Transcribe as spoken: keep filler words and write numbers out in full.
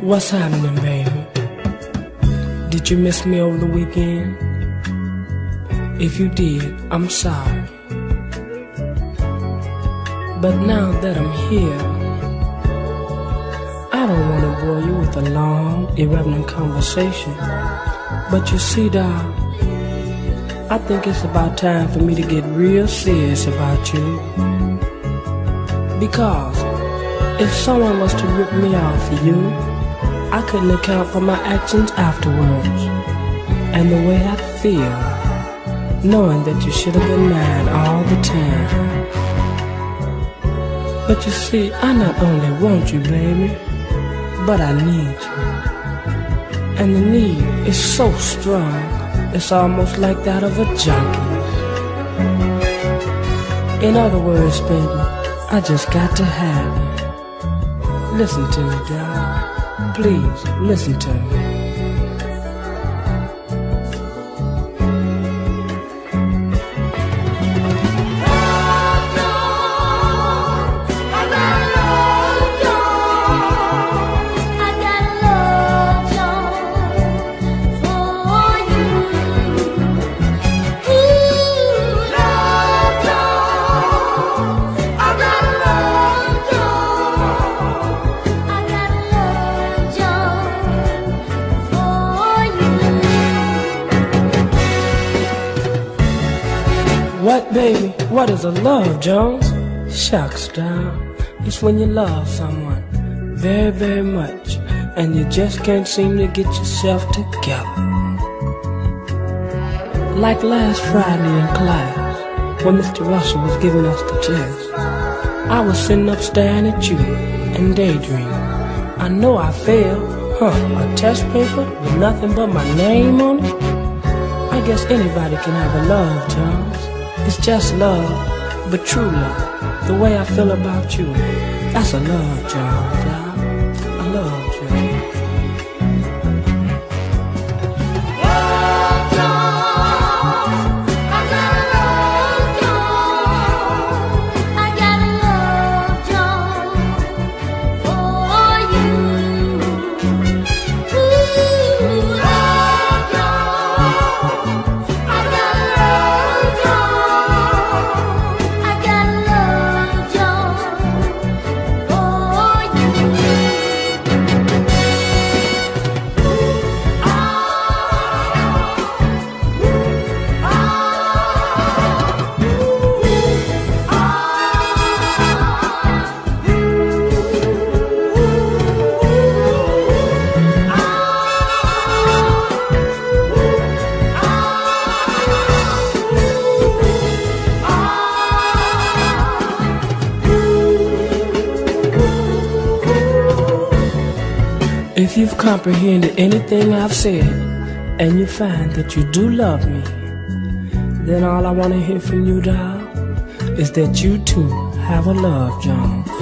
What's happening, baby? Did you miss me over the weekend? If you did, I'm sorry. But now that I'm here, I don't want to bore you with a long, irrelevant conversation. But you see, doll, I think it's about time for me to get real serious about you. Because if someone was to rip me off for you, I couldn't account for my actions afterwards. And the way I feel, knowing that you should have been mine all the time. But you see, I not only want you, baby, but I need you. And the need is so strong, it's almost like that of a junkie. In other words, baby, I just got to have you. Listen to me, darling. Please, listen to me. What, baby? What is a love, Jones? Shucks, down. It's when you love someone very, very much and you just can't seem to get yourself together. Like last Friday in class, when Mister Russell was giving us the test, I was sitting up staring at you and daydreaming. I know I failed. Huh, a test paper with nothing but my name on it? I guess anybody can have a love, Jones. It's just love, but true love. The way I feel about you, that's a love, Jones. A love, Jones. If you've comprehended anything I've said, and you find that you do love me, then all I want to hear from you, doll, is that you too have a love, Jones.